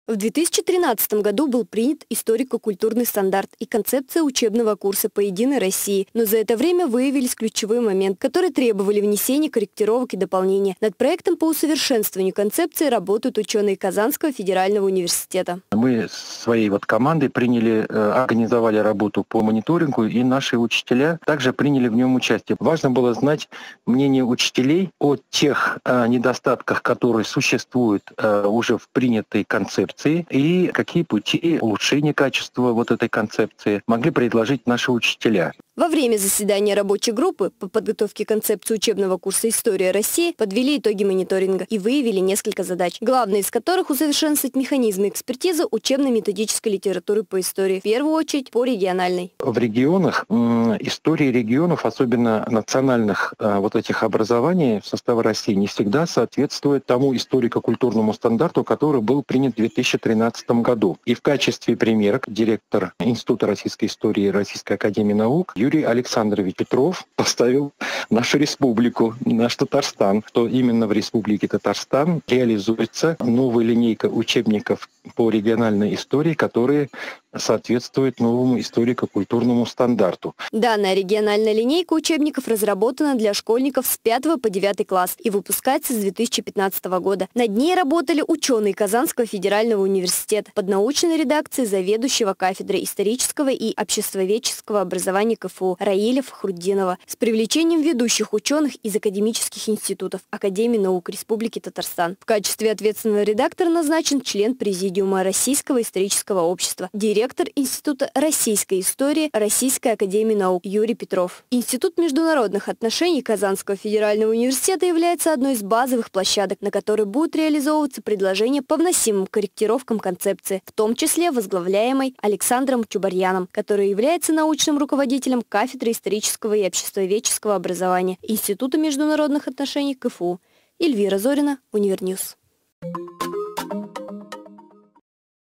В 2013 году был принят историко-культурный стандарт и концепция учебного курса по «Единой России», но за это время выявились ключевые моменты, которые требовали внесения корректировок и дополнения. Над проектом по усовершенствованию концепции работают ученые Казанского федерального университета. Мы своей командой организовали работу по мониторингу, и наши учителя также приняли в нем участие. Важно было знать мнение учителей о тех недостатках, которые существуют уже в принятой концепции, и какие пути улучшения качества этой концепции могли предложить наши учителя. Во время заседания рабочей группы по подготовке концепции учебного курса «История России» подвели итоги мониторинга и выявили несколько задач, главная из которых – усовершенствовать механизмы экспертизы учебно-методической литературы по истории, в первую очередь по региональной. В регионах истории регионов, особенно национальных этих образований в составе России, не всегда соответствует тому историко-культурному стандарту, который был принят в 2013 году. И в качестве примера директор Института российской истории Российской академии наук Юрий Александрович Петров поставил нашу республику, наш Татарстан, что именно в республике Татарстан реализуется новая линейка учебников по региональной истории, которые соответствуют новому историко-культурному стандарту. Данная региональная линейка учебников разработана для школьников с 5 по 9 класс и выпускается с 2015 года. Над ней работали ученые Казанского федерального университета под научной редакцией заведующего кафедрой исторического и обществоведческого образования КФУ Раиля Фахрутдинова с привлечением ведущих ученых из академических институтов Академии наук Республики Татарстан. В качестве ответственного редактора назначен член Президиума Российского исторического общества, директор Института российской истории Российской академии наук Юрий Петров. Институт международных отношений Казанского федерального университета является одной из базовых площадок, на которой будут реализовываться предложения по вносимым корректировкам концепции, в том числе возглавляемой Александром Чубарьяном, который является научным руководителем кафедры исторического и обществоведческого образования Института международных отношений КФУ. Эльвира Зорина, Универньюз.